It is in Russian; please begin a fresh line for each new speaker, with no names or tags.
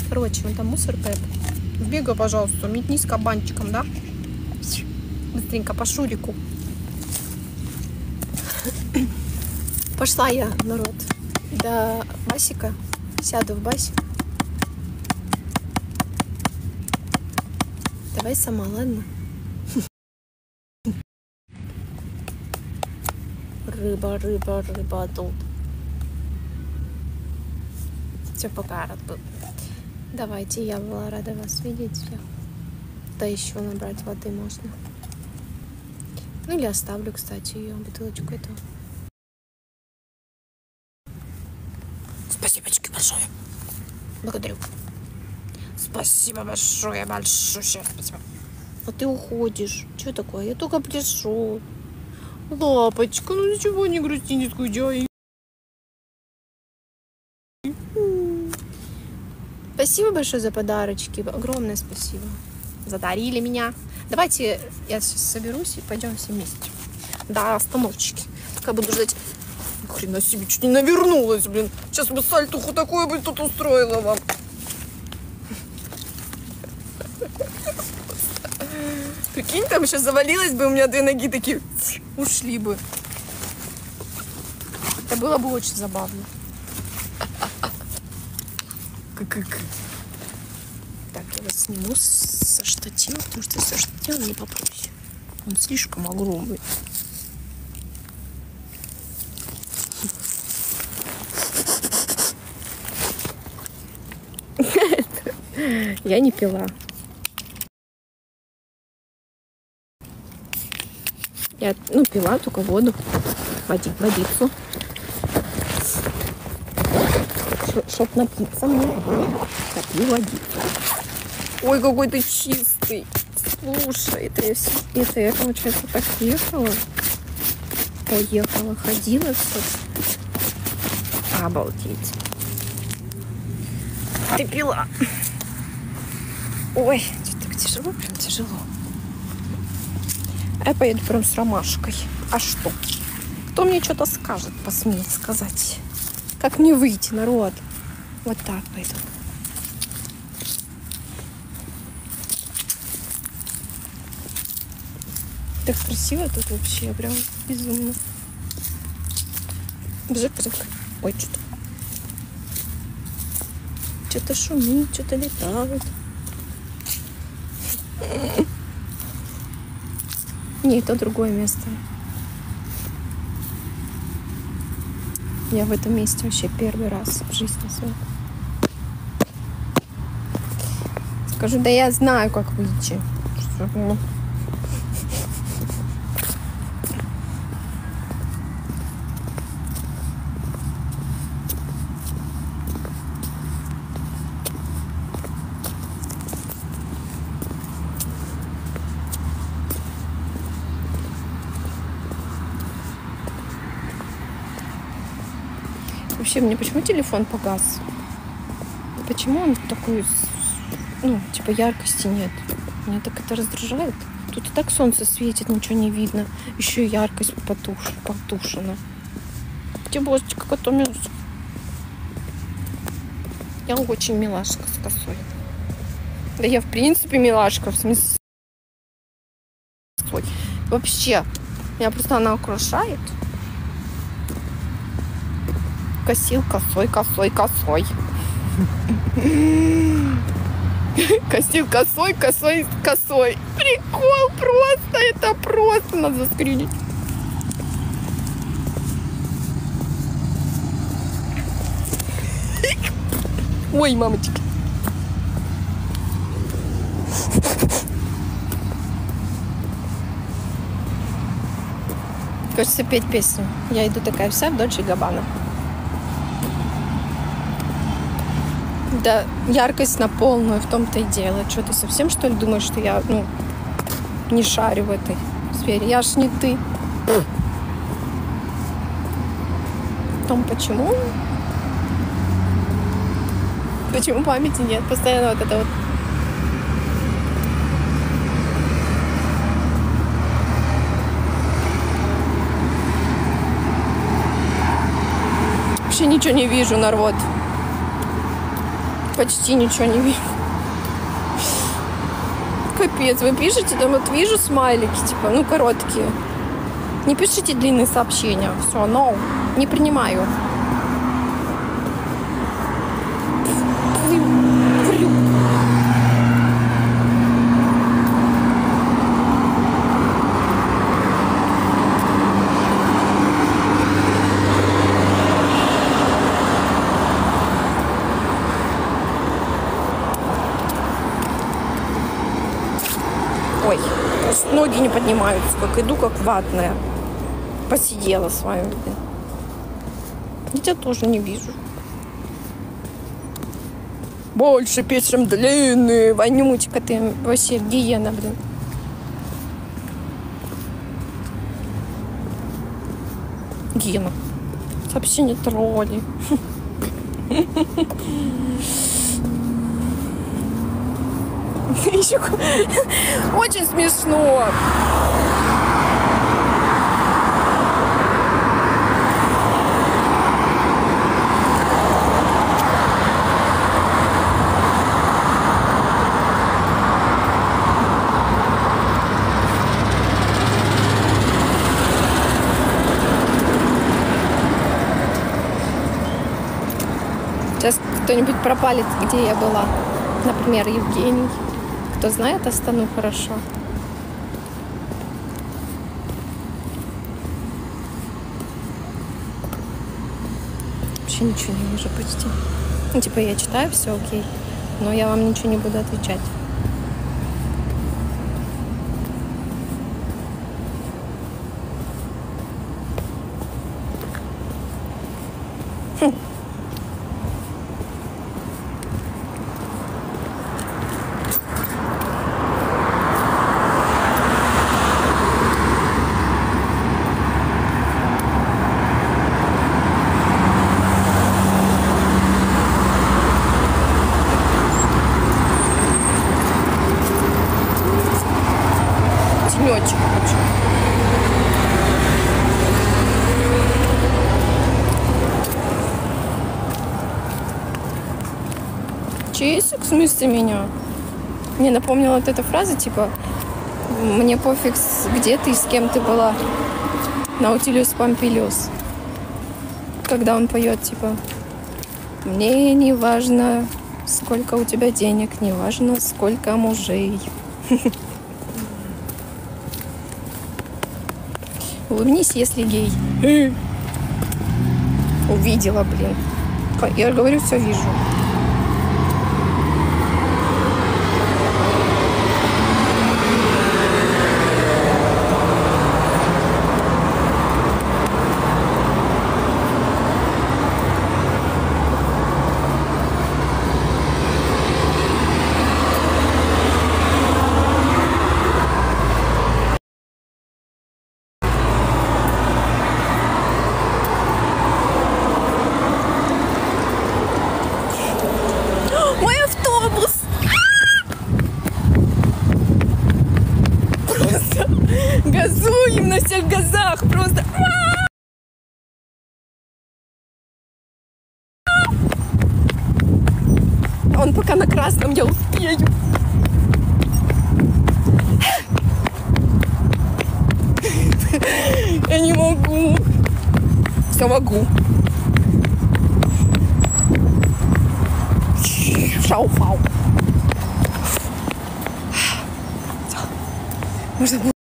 Короче, вон там мусорка это. Сбегай, пожалуйста, метнись кабанчиком, да? Быстренько по Шурику. Пошла я, народ, до Басика. Сяду в Басик. Давай сама, ладно? Рыба тут. Все, пока, рад был. Давайте, я была рада вас видеть всех. Да еще набрать воды можно. Ну или оставлю, кстати, ее бутылочку этого. Спасибочки большое. Благодарю. Спасибо большое, большое спасибо. А ты уходишь. Что такое? Я только пришел. Лапочка, ну ничего, не грусти, не скучай. Спасибо большое за подарочки. Огромное спасибо. Задарили меня. Давайте я сейчас соберусь и пойдем все вместе. До остановочки. Пока буду ждать. Хрена себе, чуть не навернулась, блин. Сейчас бы сальтуху такое бы тут устроила вам. Прикинь, там сейчас завалилась бы, у меня 2 ноги такие ушли бы. Это было бы очень забавно. Так, я вас сниму со штатива, потому что со штатива не попрусь. Он слишком огромный. Я не пила. Я, пила только воду. Водицу. Чтоб напиться мне. Попью водицу. Ой, какой ты чистый. Слушай, это я, получается, так ехала. Поехала, ходила тут. Обалдеть. Ты пила. Ой, что-то так тяжело, прям тяжело. Я поеду прям с ромашкой. А что? Кто мне что-то скажет, посмеет сказать? Как мне выйти, народ? Вот так пойду. Так красиво тут вообще, прям безумно. Бжик-бжик. Ой, что-то. Что-то шумит, что-то летает. Не, это другое место. Я в этом месте вообще первый раз в жизни своей. Скажу, да я знаю, как выйти. Вообще, мне почему телефон погас? Почему он такой, типа яркости нет? Меня так это раздражает. Тут и так солнце светит, ничего не видно. Еще и яркость потушена. Тибосечка, котомёс. Я очень милашка с косой. Да я, в принципе, милашка, в смысле. Вообще, меня просто она украшает. Косил косой. Косил косой. Прикол просто. Это просто надо заскринить. Ой, мамочка. Хочется петь песню. Я иду такая вся в Дольче Габбана. Да, яркость на полную, в том-то и дело. Что, ты совсем, что ли, думаешь, что я, не шарю в этой сфере? Я ж не ты. В том, почему? Почему памяти нет? Постоянно вот это вот. Вообще ничего не вижу, народ. почти ничего не вижу. Капец, вы пишете, там вот вижу смайлики, типа, ну, короткие. Не пишите длинные сообщения. Все, no, не принимаю. Ой, ноги не поднимаются, как иду, как ватная. Посидела с вами. Я тебя тоже не вижу. Больше пишем длинные. Вонючка ты вообще гиена, блин. Гиена. Сообщение тролли. Еще очень смешно. Сейчас кто-нибудь пропалит, где я была. Например, Евгений. Кто знает Астану хорошо. Вообще ничего не вижу почти. Ну, типа, я читаю, все окей. Но я вам ничего не буду отвечать. Тенечек. Чесик, в смысле меня? Мне напомнила вот эта фраза, типа, мне пофиг, где ты и с кем ты была. Наутилус Помпилиус. Когда он поет, типа, мне не важно, сколько у тебя денег, не важно, сколько мужей. Улыбнись, если гей. Увидела, блин. Я говорю, все вижу. Газуем на всех газах, просто. Он пока на красном, я успею. Я не могу. Все могу. Шау-фау. Можно